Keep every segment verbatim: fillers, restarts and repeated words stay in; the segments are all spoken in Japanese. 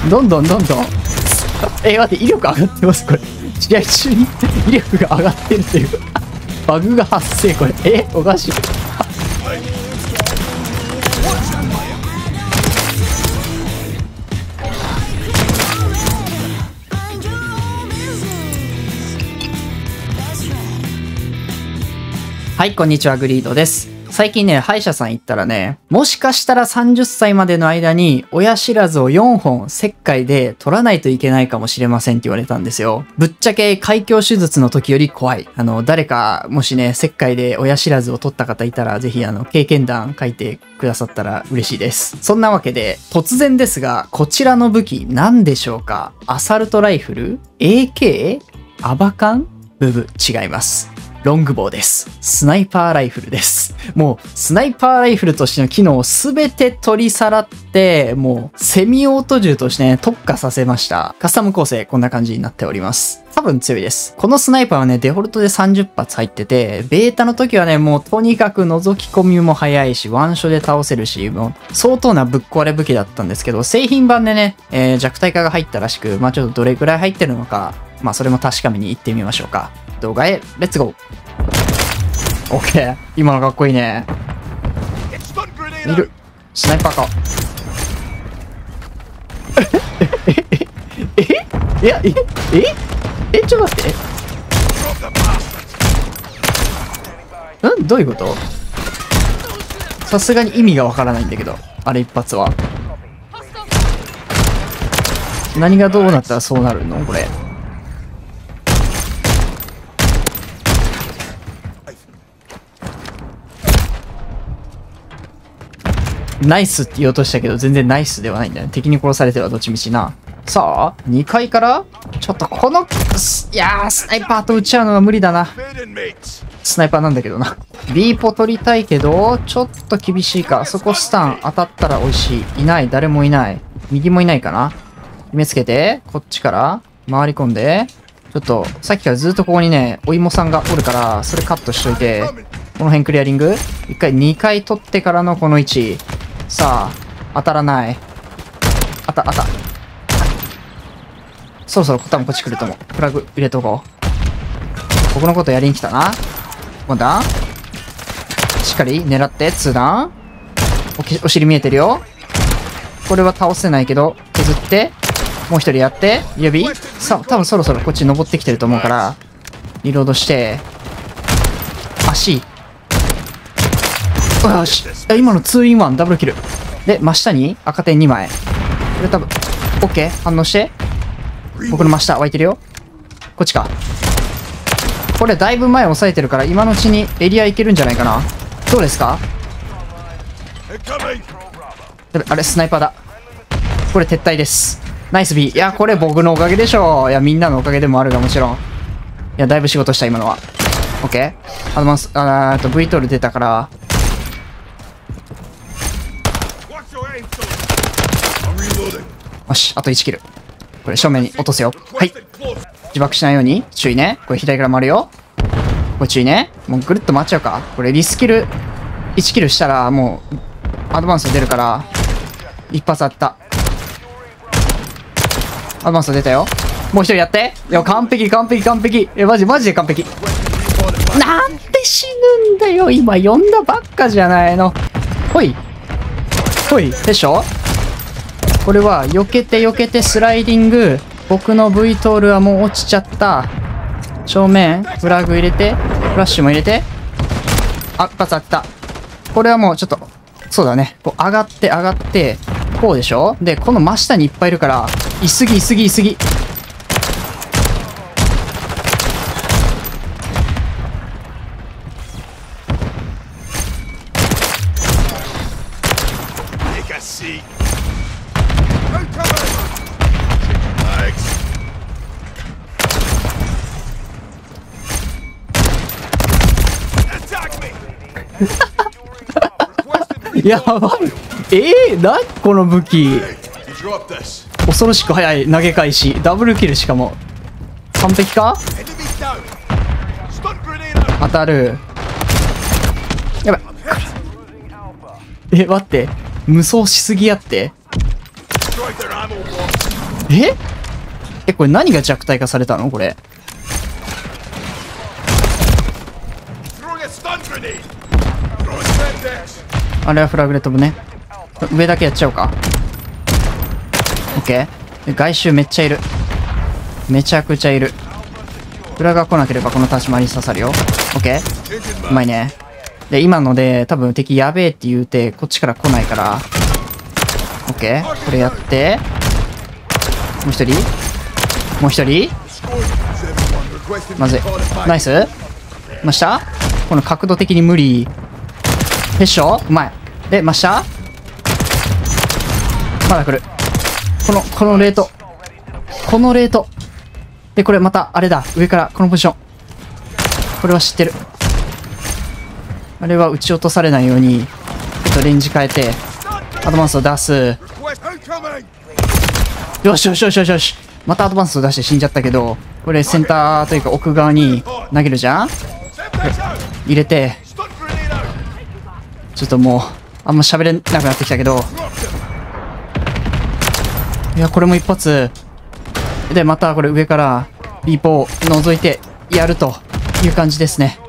どんどんどんどん。え、待って、威力上がってます、これ。試合中に威力が上がってるという。バグが発生、これ。え、おかしい。はい、こんにちは、グリードです。最近ね、歯医者さん行ったらね、もしかしたらさんじゅっさいまでの間に親知らずをよんほん切開で取らないといけないかもしれませんって言われたんですよ。ぶっちゃけ開胸手術の時より怖い。あの、誰かもしね、切開で親知らずを取った方いたら、ぜひあの、経験談書いてくださったら嬉しいです。そんなわけで、突然ですが、こちらの武器何でしょうか？アサルトライフル？ エーケー？ アバカン？ブブ、違います。ロングボウです。スナイパーライフルです。もう、スナイパーライフルとしての機能をすべて取り去らって、もう、セミオート銃としてね、特化させました。カスタム構成、こんな感じになっております。多分強いです。このスナイパーはね、デフォルトでさんじゅっぱつ入ってて、ベータの時はね、もうとにかく覗き込みも早いし、ワンショで倒せるし、もう、相当なぶっ壊れ武器だったんですけど、製品版でね、えー、弱体化が入ったらしく、まあちょっとどれくらい入ってるのか、まあそれも確かめに行ってみましょうか。動画へ、レッツゴー。オッケー。今のかっこいいね。いる。スナイパーか。えええいや、えええちょっと待って。んどういうこと？さすがに意味がわからないんだけど。あれ一発は。何がどうなったらそうなるのこれ。ナイスって言おうとしたけど、全然ナイスではないんだよね。敵に殺されてはどっちみちな。さあ、にかいからちょっとこの、いやー、スナイパーと撃ち合うのは無理だな。スナイパーなんだけどな。ビーポ取りたいけど、ちょっと厳しいか。そこスタン当たったら美味しい。いない、誰もいない。右もいないかな。決めつけて、こっちから回り込んで、ちょっと、さっきからずっとここにね、お芋さんがおるから、それカットしといて、この辺クリアリングいっかい、にかい取ってからのこの位置。さあ、当たらない。あた、あた。そろそろ多分こっち来ると思う。プラグ入れとこう。僕のことやりに来たな。もうだしっかり狙って、通弾。おき、お尻見えてるよ。これは倒せないけど、削って、もう一人やって、指。さあ、多分そろそろこっち登ってきてると思うから、リロードして、足。よし。今のツーインワンダブルキル。で、真下に赤点にまい。これ多分、オッケー反応して。僕の真下湧いてるよ。こっちか。これだいぶ前押さえてるから、今のうちにエリアいけるんじゃないかな。どうですか？あれ、スナイパーだ。これ撤退です。ナイス B。いや、これ僕のおかげでしょう。いや、みんなのおかげでもあるがもちろん。いや、だいぶ仕事した、今のは。オッケー。あの、まあ、あと V トール出たから、よし、あといちキル。これ正面に落とすよ。はい。自爆しないように注意ね。これ左から回るよ。これ注意ね。もうぐるっと回っちゃうか。これリスキル、いちキルしたらもう、アドバンス出るから、一発あった。アドバンス出たよ。もう一人やって。いや、完璧、完璧、完璧。え、マジ、マジで完璧。なんで死ぬんだよ。今呼んだばっかじゃないの。ほい。ほい。でしょ？これは、避けて避けてスライディング。僕の V トールはもう落ちちゃった。正面、フラグ入れて、フラッシュも入れて。あ、一発当てた。これはもうちょっと、そうだね。こう上がって上がって、こうでしょ？で、この真下にいっぱいいるから、いすぎいすぎいすぎ。やばい。えー、なにこの武器。恐ろしく速い投げ返し。ダブルキルしかも。完璧か？当たる。やばい。え、待って。無双しすぎやって。 ええ、これ何が弱体化されたのこれ。あれはフラグで飛ぶね。上だけやっちゃおうか。オッケー。外周めっちゃいる。めちゃくちゃいる。裏が来なければこの立ち回りに刺さるよ。オッケー。うまいね。で、今ので多分敵やべえって言うて、こっちから来ないから。オッケー。これやって。もう一人もう一人まずい。ナイス真下この角度的に無理。へっしょうまい。で、真下まだ来る。この、このレート。このレート。で、これまた、あれだ。上から、このポジション。これは知ってる。あれは撃ち落とされないように、ちょっとレンジ変えて、アドバンスを出す。よしよしよしよしよし。またアドバンスを出して死んじゃったけど、これセンターというか奥側に投げるじゃん？入れて、ちょっともう、あんま喋れなくなってきたけど、いや、これも一発。で、またこれ上から、ビーポを覗いてやるという感じですね。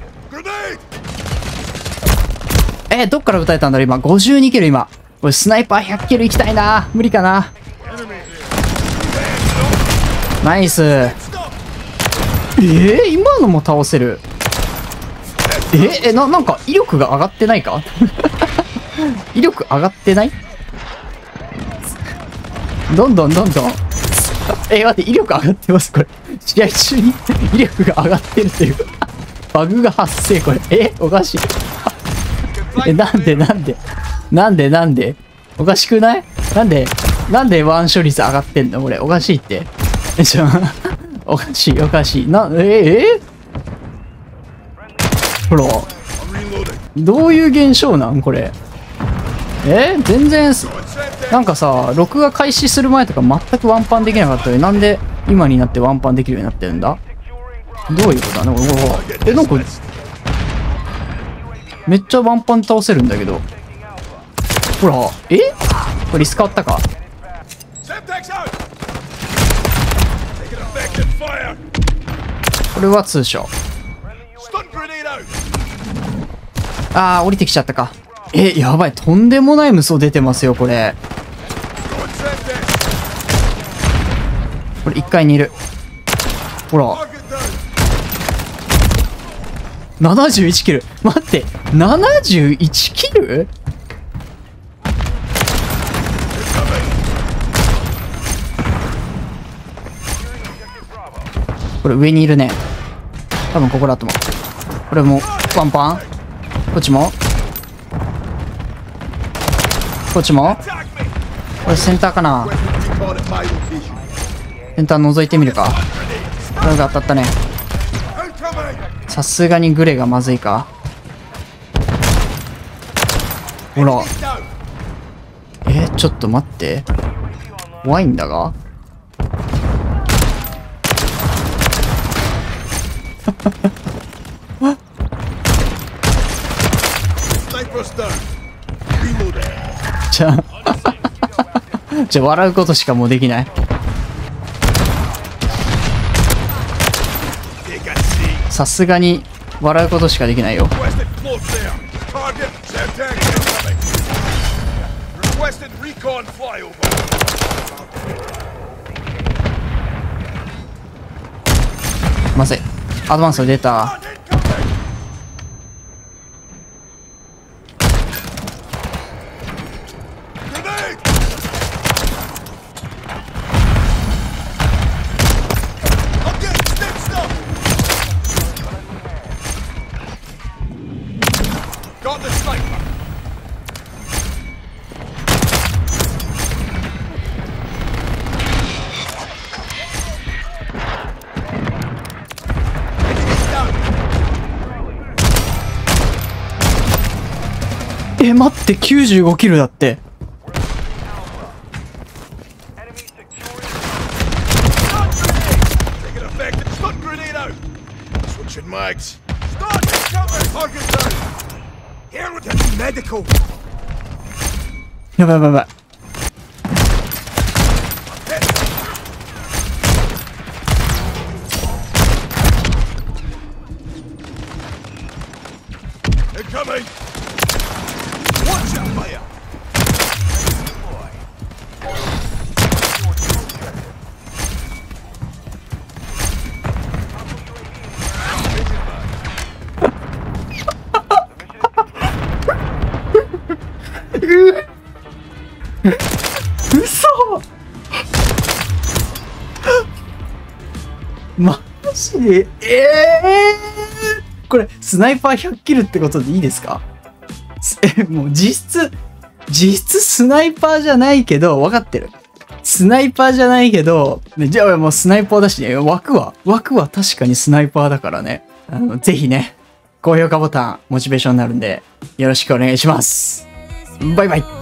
えー、どっから撃たれたんだろう今。ごじゅうにキル今。これスナイパーひゃくキルいきたいな。無理かな。ナイス。えー、今のも倒せる。えー、え、な、なんか威力が上がってないか威力上がってない？どんどんどんどん。え、待って、威力上がってます、これ。試合中に威力が上がってるという。バグが発生、これ。え、おかしい。え、なんでなんでなんでなんでおかしくない？なんでなんでワン処理率上がってんのこれ。おかしいって。え、ちょ、おかしい、おかしい。な、え、えほら。どういう現象なんこれ。え全然、なんかさ、録画開始する前とか全くワンパンできなかったのに、なんで今になってワンパンできるようになってるんだ？どういうことだねえ、なんか、めっちゃワンパン倒せるんだけど。ほら、えこれリス変わったか？これは通称。あー、降りてきちゃったか。え、やばい。とんでもない無双出てますよ、これ。これいっかいにいる。ほら。ななじゅういちキル。待って。ななじゅういちキル？これ上にいるね。多分ここだと思う。これもワンパン。こっちもこっちもこれセンターかな。センター覗いてみるか。これが当たったね。さすがにグレがまずいか。ほら。え、ちょっと待って。怖いんだがじゃあじゃあ笑うことしかもうできない。さすがに笑うことしかできないよ。まずい。アドバンス出た。え、待って、きゅうじゅうごキルだって。やばいやばいやばい。 嘘マジでええー、これスナイパーひゃくキルってことでいいですか？え、もう実質、実質スナイパーじゃないけど、分かってる。スナイパーじゃないけど、ね、じゃあもうスナイパーだしね、枠は、枠は確かにスナイパーだからね。あの、ぜひね、高評価ボタン、モチベーションになるんで、よろしくお願いします。バイバイ。